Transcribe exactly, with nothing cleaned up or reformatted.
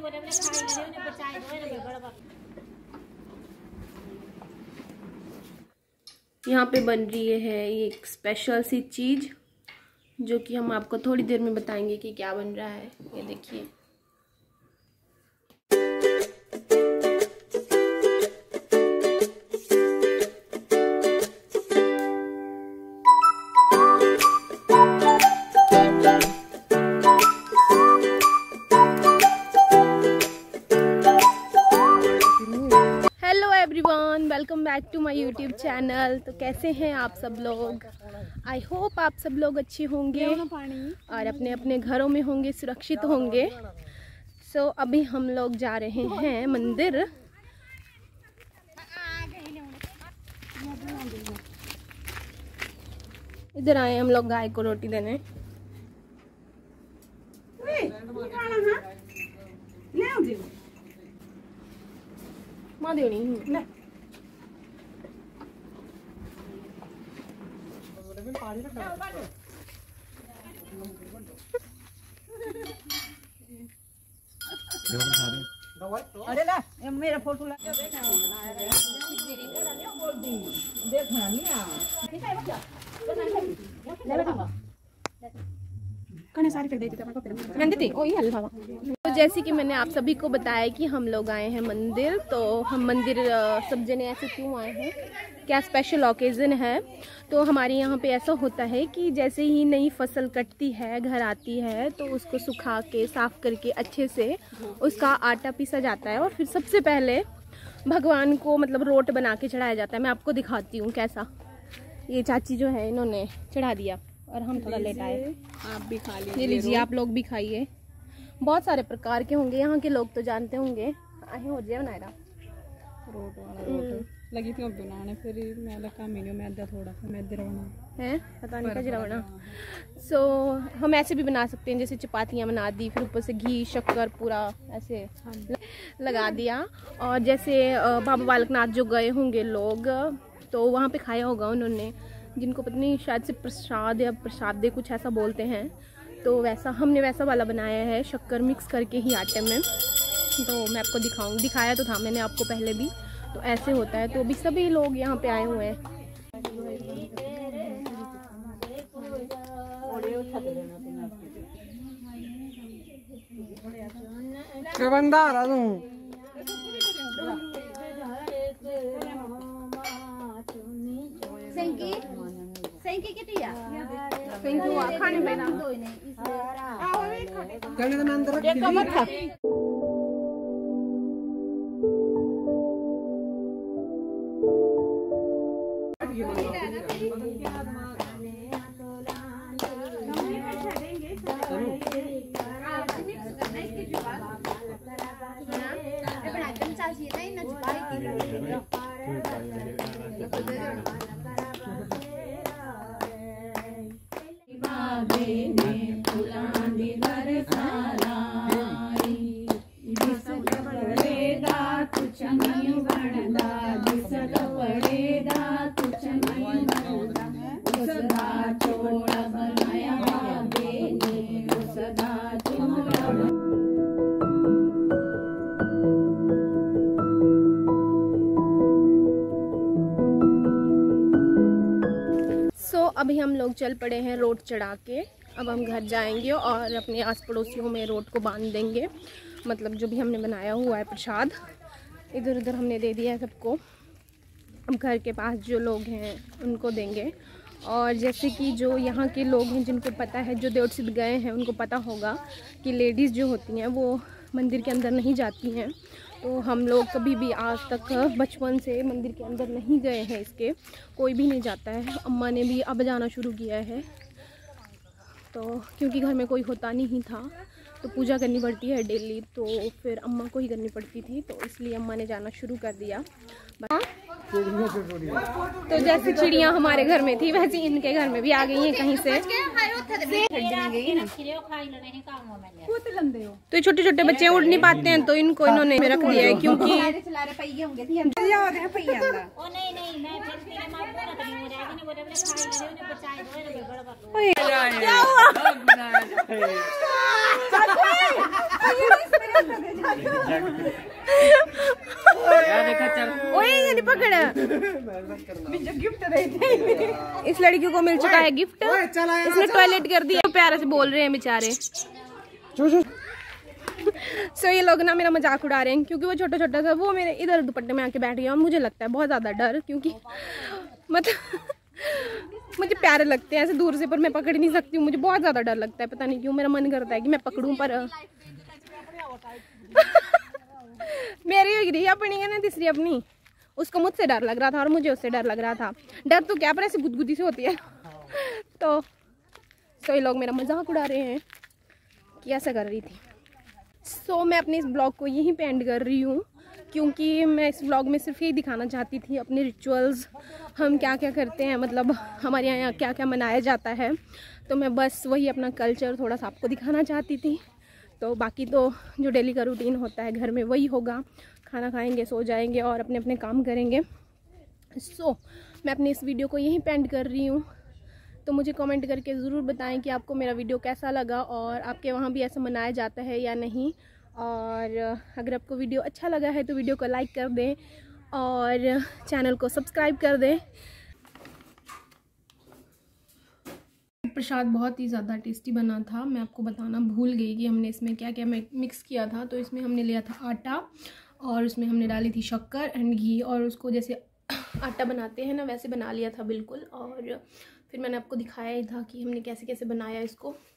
यहाँ पे बन रही है ये एक स्पेशल सी चीज़ जो कि हम आपको थोड़ी देर में बताएंगे कि क्या बन रहा है। ये देखिए, welcome back to my YouTube channel. तो कैसे हैं आप सब लोग? आई होप आप सब लोग अच्छे होंगे और अपने अपने घरों में होंगे, सुरक्षित होंगे। सो so, अभी हम लोग जा रहे हैं मंदिर। इधर आए हम लोग गाय को रोटी देने। माँ देनी अरे ला मेरा फोटो ला देखना नहीं सारी फिर देती तो जैसे कि मैंने आप सभी को बताया कि हम लोग आए हैं मंदिर। तो हम मंदिर सब जने ऐसे क्यों आए हैं, क्या स्पेशल ओकेजन है? तो हमारे यहाँ पे ऐसा होता है कि जैसे ही नई फसल कटती है, घर आती है, तो उसको सुखा के साफ करके अच्छे से उसका आटा पीसा जाता है और फिर सबसे पहले भगवान को मतलब रोट बना के चढ़ाया जाता है। मैं आपको दिखाती हूँ कैसा। ये चाची जो है इन्होंने चढ़ा दिया और हम थोड़ा लेट आए। आप भी खा लीजिए। ये लीजिए, आप लोग भी खाइए। बहुत सारे प्रकार के होंगे, यहाँ के लोग तो जानते होंगे। आही हो जाए बनाएगा रोट वाला रोट लगी थी अब बनाने, फिर मैं लगा मेन्यू में अद्धा थोड़ा सा मैं इधर बना है, पता नहीं क्या बना। सो so, हम ऐसे भी बना सकते हैं, जैसे चपातियाँ बना दी, फिर ऊपर से घी शक्कर पूरा ऐसे लगा दिया। और जैसे बाबा बालकनाथ जो गए होंगे लोग, तो वहाँ पे खाया होगा उन्होंने, जिनको पता नहीं शायद से प्रसाद या प्रसादे कुछ ऐसा बोलते हैं। तो वैसा हमने वैसा वाला बनाया है, शक्कर मिक्स करके ही आटे में। तो मैं आपको दिखाऊंगी, दिखाया तो था मैंने आपको पहले भी। तो ऐसे होता है। तो अभी सभी लोग यहाँ पे आए हुए हैं। खाने में ना अभी हम लोग चल पड़े हैं रोट चढ़ा के। अब हम घर जाएंगे और अपने आस पड़ोसियों में रोट को बांध देंगे। मतलब जो भी हमने बनाया हुआ है प्रसाद इधर उधर हमने दे दिया है सबको। अब घर के पास जो लोग हैं उनको देंगे। और जैसे कि जो यहाँ के लोग हैं जिनको पता है, जो देवसिद्ध गए हैं, उनको पता होगा कि लेडीज़ जो होती हैं वो मंदिर के अंदर नहीं जाती हैं। तो हम लोग कभी भी आज तक बचपन से मंदिर के अंदर नहीं गए हैं, इसके कोई भी नहीं जाता है। अम्मा ने भी अब जाना शुरू किया है, तो क्योंकि घर में कोई होता नहीं था तो पूजा करनी पड़ती है डेली, तो फिर अम्मा को ही करनी पड़ती थी, तो इसलिए अम्मा ने जाना शुरू कर दिया। तो जैसे चिड़िया हमारे घर में थी वैसे इनके घर में भी आ गई हैं कहीं से। तो छोटे छोटे बच्चे उड़ नहीं पाते हैं, तो इनको इन्होंने रख दिया है क्योंकि ओए ये नहीं पकड़, गिफ्ट इस लड़की को मिल चुका है गिफ्ट। इसने टॉयलेट कर दिया, प्यारे से बोल रहे हैं बेचारे। सो ये लोग ना मेरा मजाक उड़ा रहे हैं क्योंकि वो छोटा छोटा था, वो मेरे इधर दुपट्टे में आके बैठ गया और मुझे लगता है बहुत ज़्यादा डर, क्योंकि मतलब मुझे प्यारे लगते हैं ऐसे दूर से, पर मैं पकड़ नहीं सकती हूँ। मुझे बहुत ज़्यादा डर लगता है, पता नहीं क्यों। मेरा मन करता है कि मैं पकड़ूं, पर मेरी गिरी अपनी है ना तीसरी अपनी, उसको मुझसे डर लग रहा था और मुझे उससे डर लग रहा था। डर तो क्या, पर ऐसे गुदगुदी से होती है। तो सो ये लोग मेरा मजाक उड़ा रहे हैं कि ऐसा कर रही थी। सो so, मैं अपने इस ब्लॉग को यहीं पे एंड कर रही हूँ, क्योंकि मैं इस ब्लॉग में सिर्फ यही दिखाना चाहती थी अपने रिचुअल्स, हम क्या क्या करते हैं, मतलब हमारे यहाँ क्या क्या मनाया जाता है। तो मैं बस वही अपना कल्चर थोड़ा सा आपको दिखाना चाहती थी। तो बाकी तो जो डेली का रूटीन होता है घर में वही होगा, खाना खाएंगे, सो जाएंगे और अपने अपने काम करेंगे। सो so, मैं अपनी इस वीडियो को यहीं पे एंड कर रही हूँ। तो मुझे कमेंट करके ज़रूर बताएं कि आपको मेरा वीडियो कैसा लगा और आपके वहाँ भी ऐसा मनाया जाता है या नहीं। और अगर आपको वीडियो अच्छा लगा है तो वीडियो को लाइक कर दें और चैनल को सब्सक्राइब कर दें। प्रसाद बहुत ही ज़्यादा टेस्टी बना था। मैं आपको बताना भूल गई कि हमने इसमें क्या क्या मिक्स किया था। तो इसमें हमने लिया था आटा और उसमें हमने डाली थी शक्कर एंड घी, और उसको जैसे आटा बनाते हैं ना वैसे बना लिया था बिल्कुल। और फिर मैंने आपको दिखाया ही था कि हमने कैसे कैसे बनाया इसको।